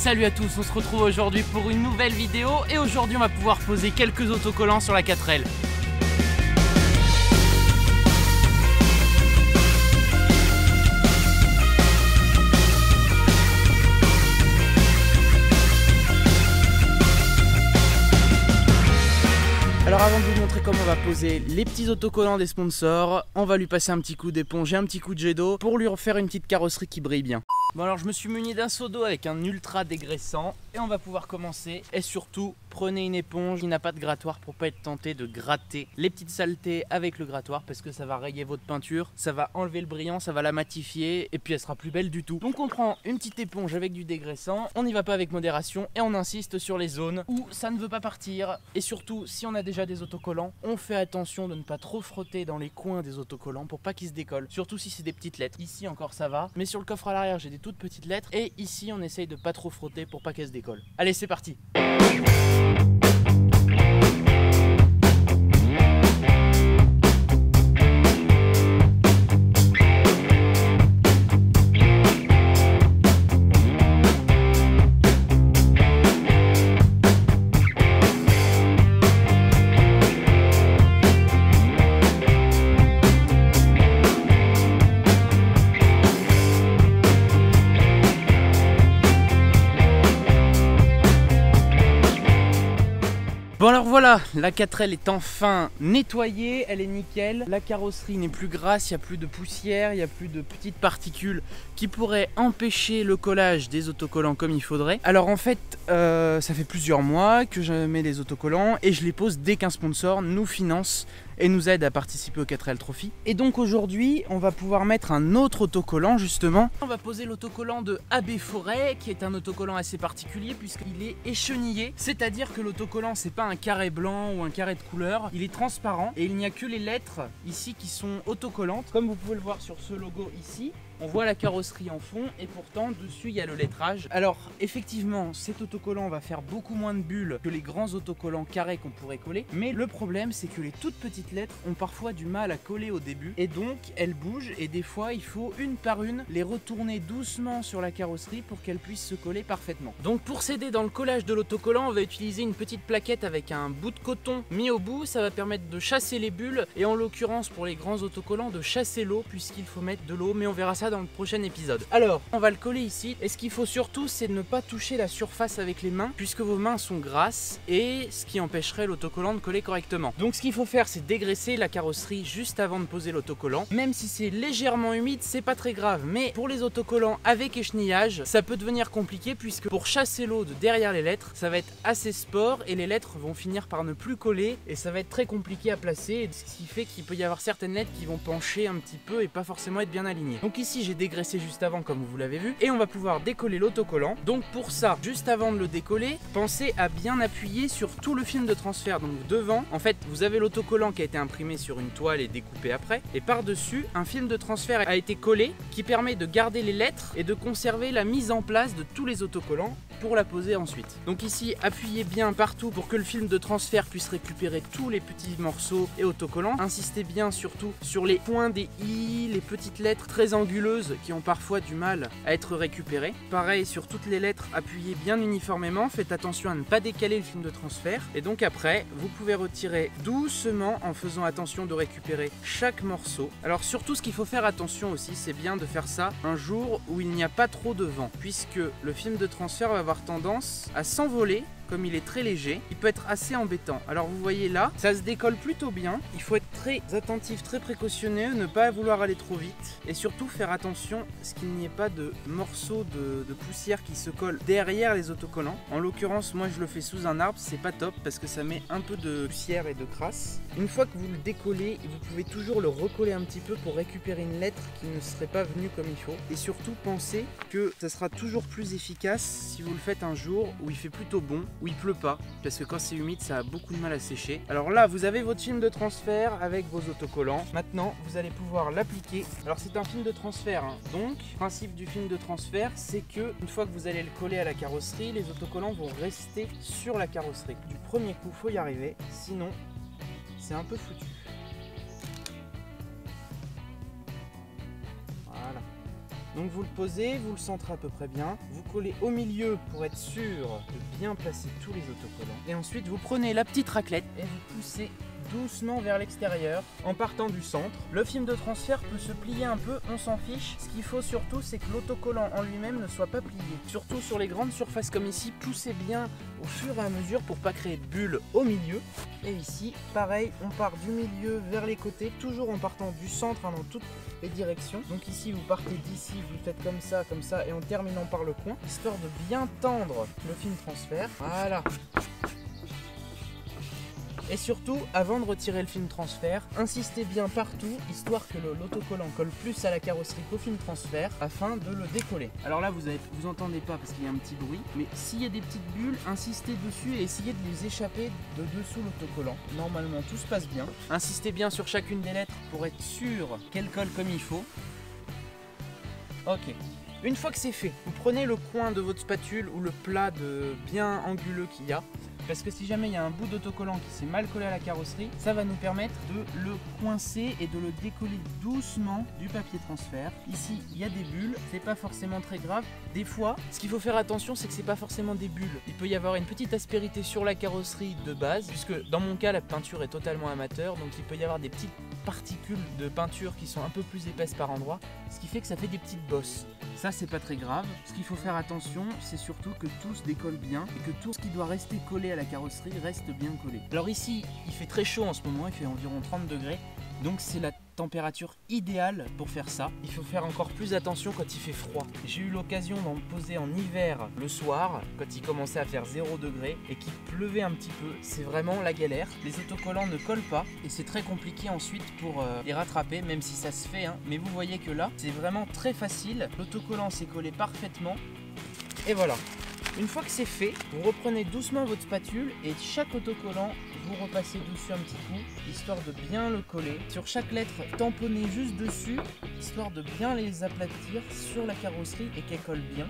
Salut à tous, on se retrouve aujourd'hui pour une nouvelle vidéo et aujourd'hui on va pouvoir poser quelques autocollants sur la 4L. Alors avant de vous montrer comment on va poser les petits autocollants des sponsors, on va lui passer un petit coup d'éponge et un petit coup de jet d'eau pour lui refaire une petite carrosserie qui brille bien. Bon alors je me suis muni d'un seau d'eau avec un ultra dégraissant et on va pouvoir commencer. Et surtout, prenez une éponge qui n'a pas de grattoir pour pas être tenté de gratter les petites saletés avec le grattoir parce que ça va rayer votre peinture, ça va enlever le brillant, ça va la matifier et puis elle sera plus belle du tout. Donc on prend une petite éponge avec du dégraissant, on n'y va pas avec modération et on insiste sur les zones où ça ne veut pas partir. Et surtout, si on a déjà des autocollants, on fait attention de ne pas trop frotter dans les coins des autocollants pour pas qu'ils se décollent. Surtout si c'est des petites lettres. Ici encore ça va, mais sur le coffre à l'arrière j'ai des toutes petites lettres et ici on essaye de pas trop frotter pour pas qu'elles se décollent. Allez, c'est parti. Bon alors voilà, la 4L est enfin nettoyée, elle est nickel. La carrosserie n'est plus grasse, il n'y a plus de poussière, il n'y a plus de petites particules qui pourraient empêcher le collage des autocollants comme il faudrait. Alors en fait, ça fait plusieurs mois que je mets des autocollants et je les pose dès qu'un sponsor nous finance et nous aide à participer au 4L Trophy. Et donc aujourd'hui, on va pouvoir mettre un autre autocollant justement. On va poser l'autocollant de AB Forêt qui est un autocollant assez particulier puisqu'il est échenillé. C'est-à-dire que l'autocollant, c'est pas un carré blanc ou un carré de couleur, il est transparent et il n'y a que les lettres ici qui sont autocollantes. Comme vous pouvez le voir sur ce logo ici, on voit la carrosserie en fond et pourtant dessus il y a le lettrage. Alors effectivement cet autocollant va faire beaucoup moins de bulles que les grands autocollants carrés qu'on pourrait coller. Mais le problème c'est que les toutes petites lettres ont parfois du mal à coller au début. Et donc elles bougent et des fois il faut une par une les retourner doucement sur la carrosserie pour qu'elles puissent se coller parfaitement. Donc pour s'aider dans le collage de l'autocollant, on va utiliser une petite plaquette avec un bout de coton mis au bout. Ça va permettre de chasser les bulles et en l'occurrence pour les grands autocollants de chasser l'eau puisqu'il faut mettre de l'eau. Mais on verra ça dans le prochain épisode. Alors on va le coller ici et ce qu'il faut surtout c'est de ne pas toucher la surface avec les mains puisque vos mains sont grasses et ce qui empêcherait l'autocollant de coller correctement. Donc ce qu'il faut faire c'est dégraisser la carrosserie juste avant de poser l'autocollant. Même si c'est légèrement humide c'est pas très grave, mais pour les autocollants avec échenillage ça peut devenir compliqué puisque pour chasser l'eau de derrière les lettres ça va être assez sport et les lettres vont finir par ne plus coller et ça va être très compliqué à placer, ce qui fait qu'il peut y avoir certaines lettres qui vont pencher un petit peu et pas forcément être bien alignées. Donc ici j'ai dégraissé juste avant comme vous l'avez vu et on va pouvoir décoller l'autocollant. Donc pour ça, juste avant de le décoller, pensez à bien appuyer sur tout le film de transfert. Donc devant, en fait vous avez l'autocollant qui a été imprimé sur une toile et découpé après, et par dessus un film de transfert a été collé qui permet de garder les lettres et de conserver la mise en place de tous les autocollants pour la poser ensuite. Donc ici appuyez bien partout pour que le film de transfert puisse récupérer tous les petits morceaux et autocollants. Insistez bien surtout sur les points des i, les petites lettres très anguleuses qui ont parfois du mal à être récupérées. Pareil sur toutes les lettres, appuyez bien uniformément, faites attention à ne pas décaler le film de transfert et donc après vous pouvez retirer doucement en faisant attention de récupérer chaque morceau. Alors surtout ce qu'il faut faire attention aussi, c'est bien de faire ça un jour où il n'y a pas trop de vent puisque le film de transfert va avoir tendance à s'envoler. Comme il est très léger, il peut être assez embêtant. Alors vous voyez là, ça se décolle plutôt bien. Il faut être très attentif, très précautionneux, ne pas vouloir aller trop vite. Et surtout faire attention à ce qu'il n'y ait pas de morceaux de poussière qui se collent derrière les autocollants. En l'occurrence, moi je le fais sous un arbre, c'est pas top parce que ça met un peu de poussière et de crasse. Une fois que vous le décollez, vous pouvez toujours le recoller un petit peu pour récupérer une lettre qui ne serait pas venue comme il faut. Et surtout pensez que ça sera toujours plus efficace si vous le faites un jour où il fait plutôt bon, où il pleut pas, parce que quand c'est humide ça a beaucoup de mal à sécher. Alors là vous avez votre film de transfert avec vos autocollants. Maintenant vous allez pouvoir l'appliquer. Alors c'est un film de transfert hein. Donc le principe du film de transfert c'est que une fois que vous allez le coller à la carrosserie, les autocollants vont rester sur la carrosserie. Du premier coup faut y arriver, sinon c'est un peu foutu. Voilà. Donc vous le posez, vous le centrez à peu près bien, vous collez au milieu pour être sûr de bien placer tous les autocollants. Et ensuite vous prenez la petite raclette et vous poussez doucement vers l'extérieur en partant du centre. Le film de transfert peut se plier un peu, on s'en fiche. Ce qu'il faut surtout, c'est que l'autocollant en lui-même ne soit pas plié. Surtout sur les grandes surfaces comme ici, poussez bien au fur et à mesure pour pas créer de bulles au milieu. Et ici, pareil, on part du milieu vers les côtés, toujours en partant du centre dans toutes les directions. Donc ici, vous partez d'ici, vous faites comme ça, et en terminant par le coin, histoire de bien tendre le film transfert. Voilà. Et surtout, avant de retirer le film transfert, insistez bien partout, histoire que l'autocollant colle plus à la carrosserie qu'au film transfert, afin de le décoller. Alors là, vous entendez pas parce qu'il y a un petit bruit, mais s'il y a des petites bulles, insistez dessus et essayez de les échapper de dessous l'autocollant. Normalement, tout se passe bien. Insistez bien sur chacune des lettres pour être sûr qu'elles collent comme il faut. Ok. Une fois que c'est fait, vous prenez le coin de votre spatule ou le plat bien anguleux qu'il y a. Parce que si jamais il y a un bout d'autocollant qui s'est mal collé à la carrosserie, ça va nous permettre de le coincer et de le décoller doucement du papier transfert. Ici, il y a des bulles, c'est pas forcément très grave. Des fois, ce qu'il faut faire attention, c'est que c'est pas forcément des bulles. Il peut y avoir une petite aspérité sur la carrosserie de base, puisque dans mon cas, la peinture est totalement amateur, donc il peut y avoir des petites particules de peinture qui sont un peu plus épaisses par endroit, ce qui fait que ça fait des petites bosses. Ça, c'est pas très grave. Ce qu'il faut faire attention, c'est surtout que tout se décolle bien et que tout ce qui doit rester collé à la carrosserie reste bien collé. Alors ici, il fait très chaud en ce moment, il fait environ 30 degrés, donc c'est la température idéale pour faire ça. Il faut faire encore plus attention quand il fait froid. J'ai eu l'occasion d'en poser en hiver le soir, quand il commençait à faire 0 degré et qu'il pleuvait un petit peu. C'est vraiment la galère. Les autocollants ne collent pas et c'est très compliqué ensuite pour les rattraper, même si ça se fait, hein. Mais vous voyez que là, c'est vraiment très facile. L'autocollant s'est collé parfaitement et voilà. Une fois que c'est fait, vous reprenez doucement votre spatule et chaque autocollant, vous repassez dessus un petit coup, histoire de bien le coller. Sur chaque lettre, tamponnez juste dessus, histoire de bien les aplatir sur la carrosserie et qu'elles collent bien.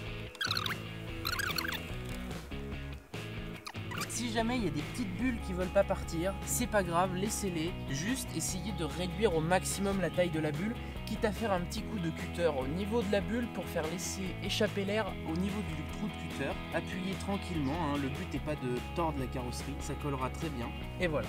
Si jamais il y a des petites bulles qui veulent pas partir, c'est pas grave, laissez-les. Juste essayez de réduire au maximum la taille de la bulle, quitte à faire un petit coup de cutter au niveau de la bulle pour faire laisser échapper l'air au niveau du trou de cutter. Appuyez tranquillement, hein, le but n'est pas de tordre la carrosserie, ça collera très bien. Et voilà.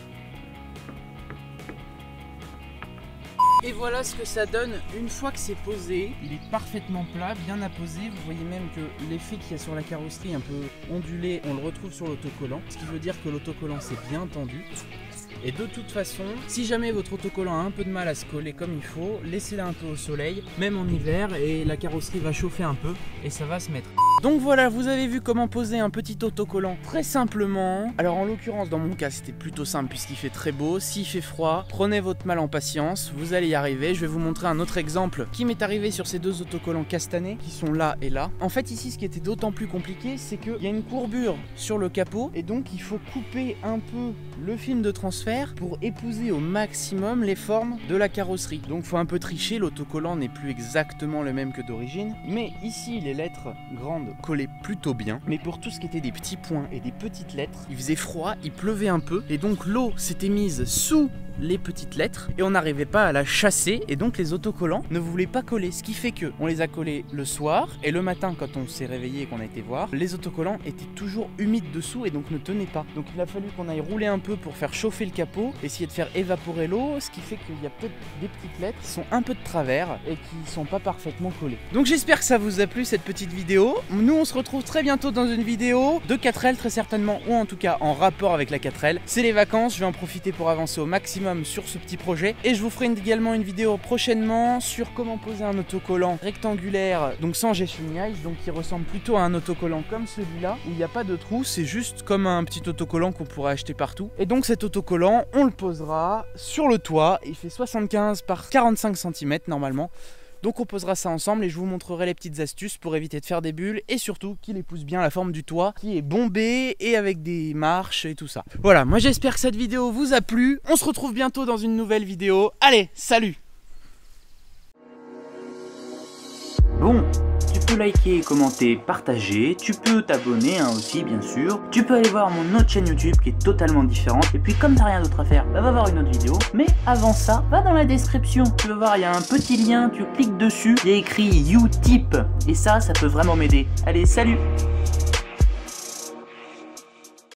Et voilà ce que ça donne une fois que c'est posé. Il est parfaitement plat, bien apposé. Vous voyez même que l'effet qu'il y a sur la carrosserie un peu ondulé, on le retrouve sur l'autocollant. Ce qui veut dire que l'autocollant s'est bien tendu. Et de toute façon, si jamais votre autocollant a un peu de mal à se coller comme il faut, laissez-la un peu au soleil, même en hiver, et la carrosserie va chauffer un peu et ça va se mettre. Donc voilà, vous avez vu comment poser un petit autocollant très simplement. Alors en l'occurrence, dans mon cas, c'était plutôt simple puisqu'il fait très beau. S'il fait froid, prenez votre mal en patience, vous allez y arriver. Je vais vous montrer un autre exemple qui m'est arrivé sur ces deux autocollants castanés qui sont là et là. En fait, ici, ce qui était d'autant plus compliqué, c'est qu'il y a une courbure sur le capot et donc il faut couper un peu le film de transfert pour épouser au maximum les formes de la carrosserie. Donc il faut un peu tricher, l'autocollant n'est plus exactement le même que d'origine. Mais ici, les lettres grandes collaient plutôt bien. Mais pour tout ce qui était des petits points et des petites lettres, il faisait froid, il pleuvait un peu. Et donc l'eau s'était mise sous les petites lettres et on n'arrivait pas à la chasser et donc les autocollants ne voulaient pas coller, ce qui fait que on les a collés le soir et le matin quand on s'est réveillé et qu'on a été voir, les autocollants étaient toujours humides dessous et donc ne tenaient pas. Donc il a fallu qu'on aille rouler un peu pour faire chauffer le capot, essayer de faire évaporer l'eau, ce qui fait qu'il y a peut-être des petites lettres qui sont un peu de travers et qui sont pas parfaitement collées. Donc j'espère que ça vous a plu cette petite vidéo. Nous on se retrouve très bientôt dans une vidéo de 4L très certainement, ou en tout cas en rapport avec la 4L. C'est les vacances, je vais en profiter pour avancer au maximum sur ce petit projet et je vous ferai également une vidéo prochainement sur comment poser un autocollant rectangulaire, donc sans gessuignage, donc qui ressemble plutôt à un autocollant comme celui-là où il n'y a pas de trou, c'est juste comme un petit autocollant qu'on pourrait acheter partout. Et donc cet autocollant on le posera sur le toit, il fait 75 par 45 cm normalement. Donc on posera ça ensemble et je vous montrerai les petites astuces pour éviter de faire des bulles et surtout qu'il épouse bien la forme du toit qui est bombé et avec des marches et tout ça. Voilà, moi j'espère que cette vidéo vous a plu. On se retrouve bientôt dans une nouvelle vidéo. Allez, salut! Bon, tu peux peux liker, commenter, partager. Tu peux t'abonner aussi bien sûr. Tu peux aller voir mon autre chaîne YouTube qui est totalement différente. Et puis comme t'as rien d'autre à faire, va voir une autre vidéo. Mais avant ça, va dans la description. Tu vas voir, il y a un petit lien, tu cliques dessus. Il y a écrit Utip. Et ça peut vraiment m'aider. Allez, salut!